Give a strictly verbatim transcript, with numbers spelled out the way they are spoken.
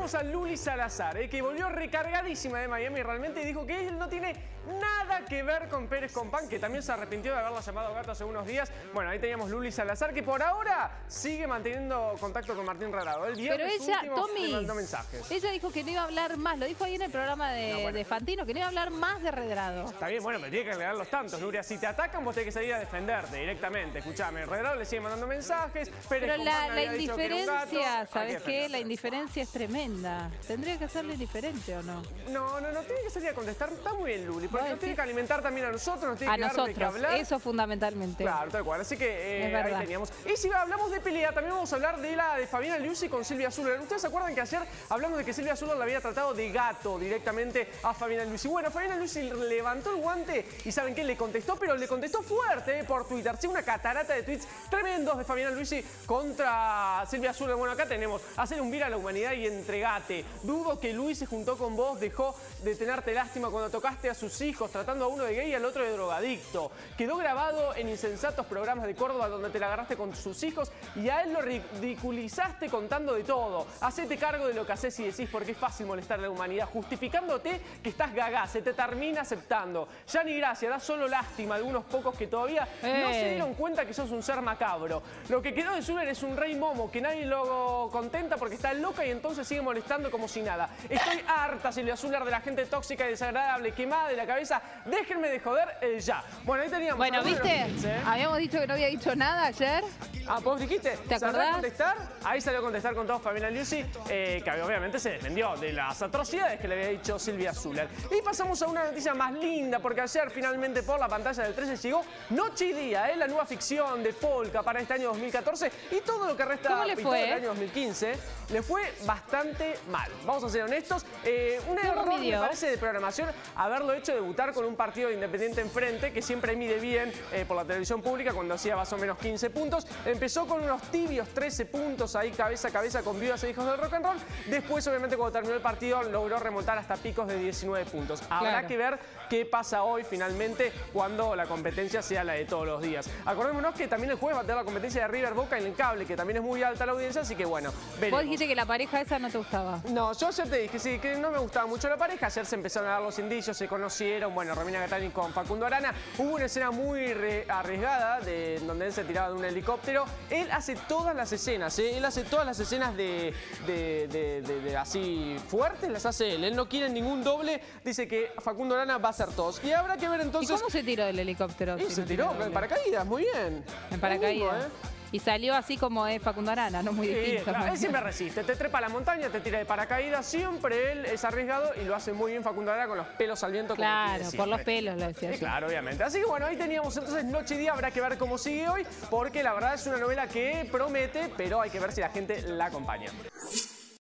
tenemos a Luli Salazar, eh, que volvió recargadísima de Miami realmente y dijo que él no tiene nada que ver con Pérez Compán, que también se arrepintió de haberla llamado gato hace unos días. Bueno, ahí teníamos Luli Salazar, que por ahora sigue manteniendo contacto con Martín Redrado. El Pero ella, Tommy, le mandó mensajes. Ella dijo que no iba a hablar más, lo dijo ahí en el programa de, no, bueno. de Fantino, que no iba a hablar más de Redrado. Está bien, bueno, pero tiene que agregar los tantos, Nuria. Si te atacan, vos tenés que salir a defenderte directamente. Escuchame, Redrado le sigue mandando mensajes, Pérez Pero Compán la, le la indiferencia, ¿sabes qué? La indiferencia es tremenda. ¿Tendría que serle indiferente o no? No, no, no tiene que salir a contestar. Está muy bien, Luli, porque bueno, nos tiene sí. que alimentar también a nosotros, nos tiene a que dar de qué hablar. Eso fundamentalmente. Claro, tal cual. Así que eh, ahí teníamos. Y si hablamos de pelea, también vamos a hablar de la de Fabiana Liuzzi con Silvia Zuller. ¿Ustedes se acuerdan que ayer hablamos de que Silvia Zuller le había tratado de gato directamente a Fabiana Liuzzi? Bueno, Fabiana Liuzzi levantó el guante y ¿saben qué? Le contestó, pero le contestó fuerte eh, por Twitter. Sí, una catarata de tweets tremendos de Fabiana Liuzzi contra Silvia Zuller. Bueno, acá tenemos hacer un vir a la humanidad y entregate. Dudo que Luis se juntó con vos, dejó de tenerte lástima cuando tocaste a sus hijos, tratando a uno de gay y al otro de drogadicto. Quedó grabado en insensatos programas de Córdoba donde te la agarraste con sus hijos y a él lo ridiculizaste contando de todo. Hacete cargo de lo que haces y decís porque es fácil molestar a la humanidad, justificándote que estás gagá, se te termina aceptando. Ya ni gracia, da solo lástima a algunos pocos que todavía eh. no se dieron cuenta que sos un ser macabro. Lo que quedó de Zuller es un rey momo que nadie lo contenta porque está loca y entonces sigue molestando como si nada. Estoy harta, Silvia Zuller, de la gente tóxica y desagradable, quemada de la cabeza. Déjenme de joder eh, ya. Bueno, ahí teníamos. Bueno, ¿viste? ¿eh? Habíamos dicho que no había dicho nada ayer. Ah, vos dijiste. ¿Te acordás? A contestar? Ahí salió a contestar con todo Fabiana Liuzzi, eh, que obviamente se defendió de las atrocidades que le había dicho Silvia Zuller. Y pasamos a una noticia más linda, porque ayer finalmente por la pantalla del trece llegó Noche y Día, eh, la nueva ficción de Polka para este año dos mil catorce y todo lo que resta ¿Cómo le fue? del año dos mil quince. Le fue bastante mal. Vamos a ser honestos. Eh, un error, me parece, de programación haberlo hecho debutar con un partido de Independiente enfrente, que siempre mide bien eh, por la televisión pública cuando hacía más o menos quince puntos. Empezó con unos tibios trece puntos ahí cabeza a cabeza con Viudas e Hijos del Rock and Roll. Después, obviamente, cuando terminó el partido, logró remontar hasta picos de diecinueve puntos. Habrá claro. que ver qué pasa hoy finalmente cuando la competencia sea la de todos los días. Acordémonos que también el jueves va a tener la competencia de River Boca en el cable, que también es muy alta la audiencia, así que bueno, veremos. Vos dijiste que la pareja esa no te gustaba. No, yo ayer te dije sí, que no me gustaba mucho la pareja. Ayer se empezaron a dar los indicios, se conocieron. Bueno, Romina Gattani con Facundo Arana. Hubo una escena muy arriesgada de donde él se tiraba de un helicóptero. Él hace todas las escenas, ¿eh? Él hace todas las escenas de, de, de, de, de así fuertes, las hace él. Él no quiere ningún doble. Dice que Facundo Arana va a hacer todos. Y habrá que ver entonces... ¿Y cómo se tiró del helicóptero? Y si se no tiró en paracaídas, muy bien. En paracaídas. Mismo, ¿eh? Y salió así como es Facundo Arana, no muy sí, distinto. Claro, él siempre resiste, te trepa a la montaña, te tira de paracaídas, siempre él es arriesgado y lo hace muy bien Facundo Arana con los pelos al viento. Claro, por los pelos lo decía. Sí, claro, obviamente. Así que bueno, ahí teníamos entonces Noche y Día, habrá que ver cómo sigue hoy, porque la verdad es una novela que promete, pero hay que ver si la gente la acompaña.